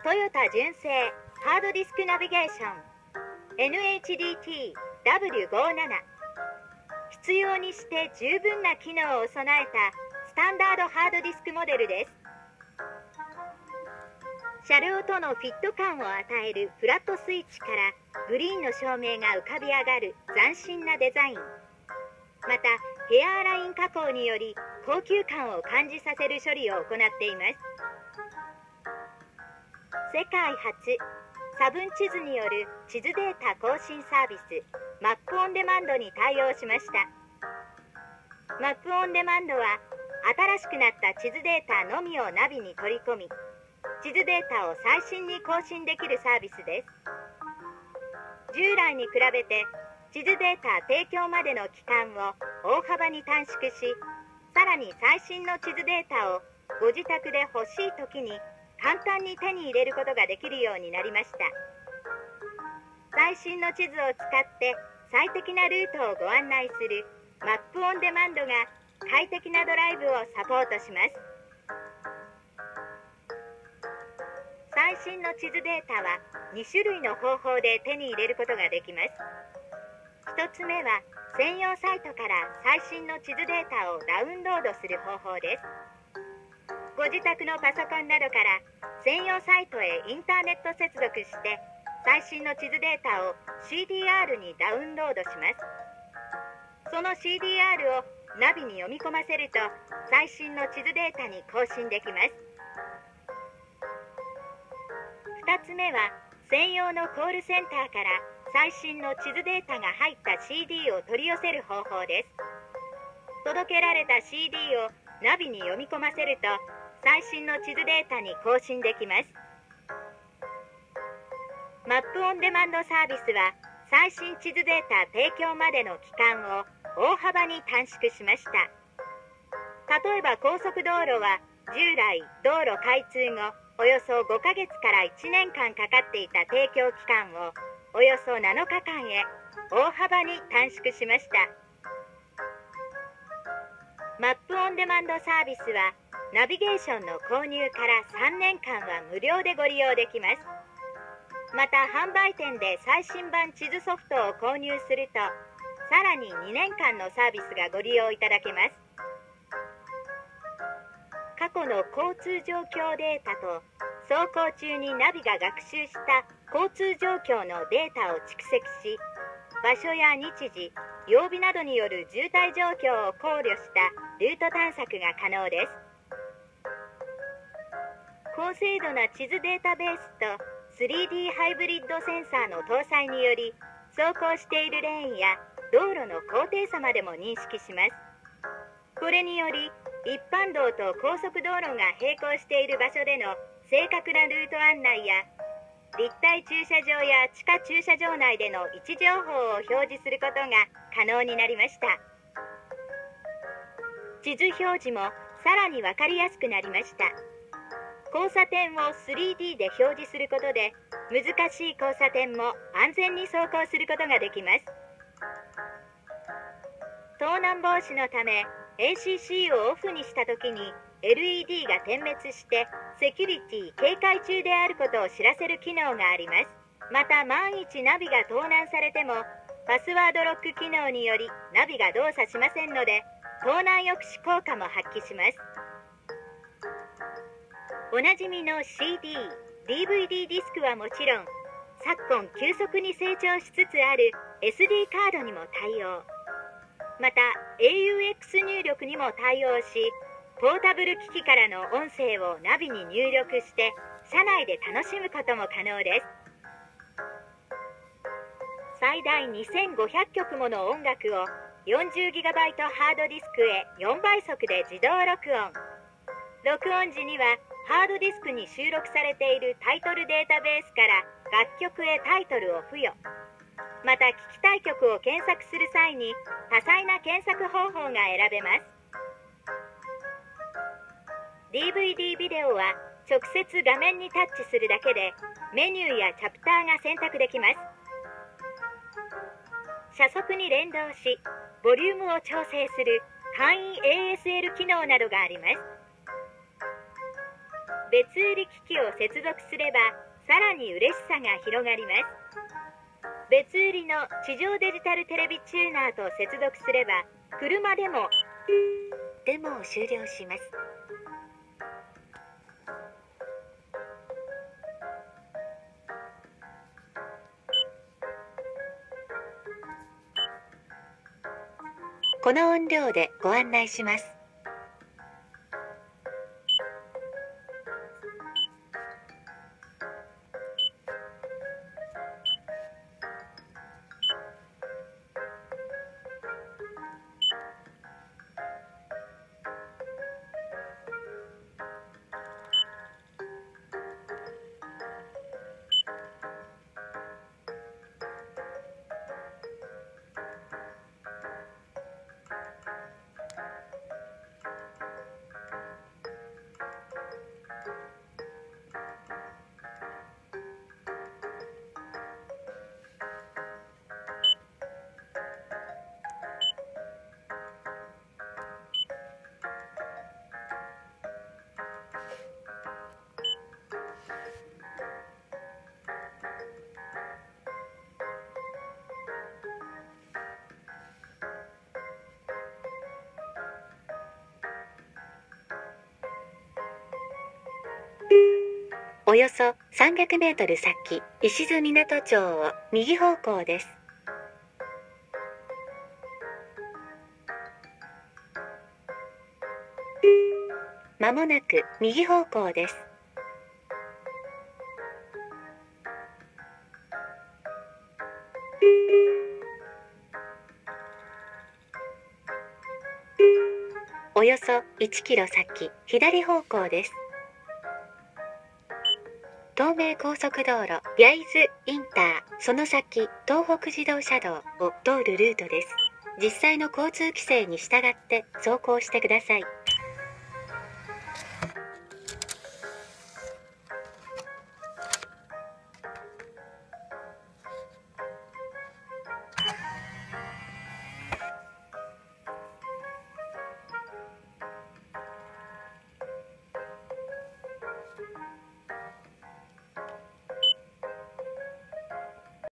トヨタ純正ハードディスクナビゲーション NHDT-W57 必要にして十分な機能を備えたスタンダードハードディスクモデルです。車両とのフィット感を与えるフラットスイッチからグリーンの照明が浮かび上がる斬新なデザイン、またヘアアライン加工により高級感を感じさせる処理を行っています。世界初差分地図による地図データ更新サービスマップオンデマンドに対応しました。マップオンデマンドは新しくなった地図データのみをナビに取り込み、地図データを最新に更新できるサービスです。従来に比べて地図データ提供までの期間を大幅に短縮し、さらに最新の地図データをご自宅で欲しい時に簡単に手に入れることができるようになりました。最新の地図を使って最適なルートをご案内するマップオンデマンドが快適なドライブをサポートします。最新の地図データは2種類の方法で手に入れることができます。1つ目は専用サイトから最新の地図データをダウンロードする方法です。ご自宅のパソコンなどから専用サイトへインターネット接続して最新の地図データを CDR にダウンロードします。その CDR をナビに読み込ませると最新の地図データに更新できます。2つ目は専用のコールセンターから最新の地図データが入った CD を取り寄せる方法です。届けられた CD をナビに読み込ませると最新の地図データに更新できます。マップオンデマンドサービスは最新地図データ提供までの期間を大幅に短縮しました。例えば高速道路は従来道路開通後およそ5ヶ月から1年間かかっていた提供期間をおよそ7日間へ大幅に短縮しました。マップオンデマンドサービスはナビゲーションの購入から3年間は無料でご利用できます。また販売店で最新版地図ソフトを購入するとさらに2年間のサービスがご利用いただけます。過去の交通状況データと走行中にナビが学習した交通状況のデータを蓄積し、場所や日時、曜日などによる渋滞状況を考慮したルート探索が可能です。高精度な地図データベースと 3D ハイブリッドセンサーの搭載により、走行しているレーンや道路の高低差までも認識します。これにより一般道と高速道路が並行している場所での正確なルート案内や立体駐車場や地下駐車場内での位置情報を表示することが可能になりました。地図表示もさらに分かりやすくなりました。交差点を 3D で表示することで難しい交差点も安全に走行することができます。盗難防止のため ACC をオフにしたときに LED が点滅してセキュリティ警戒中であることを知らせる機能があります。また万一ナビが盗難されてもパスワードロック機能によりナビが動作しませんので盗難抑止効果も発揮します。おなじみの CD、DVD ディスクはもちろん昨今急速に成長しつつある SD カードにも対応、また AUX 入力にも対応し、ポータブル機器からの音声をナビに入力して車内で楽しむことも可能です。最大2500曲もの音楽を 40GB ハードディスクへ4倍速で自動録音。録音時にはハードディスクに収録されているタイトルデータベースから楽曲へタイトルを付与。また聴きたい曲を検索する際に多彩な検索方法が選べます。 DVD ビデオは直接画面にタッチするだけでメニューやチャプターが選択できます。車速に連動しボリュームを調整する簡易 ASL 機能などがあります。 別売り機器を接続すればさらに嬉しさが広がります。別売りの地上デジタルテレビチューナーと接続すれば車でもデモを終了します。この音量でご案内します。およそ300メートル先、石津湊町を右方向です。まもなく右方向です。およそ1キロ先、左方向です。東名高速道路、焼津インター、その先、東北自動車道を通るルートです。実際の交通規制に従って走行してください。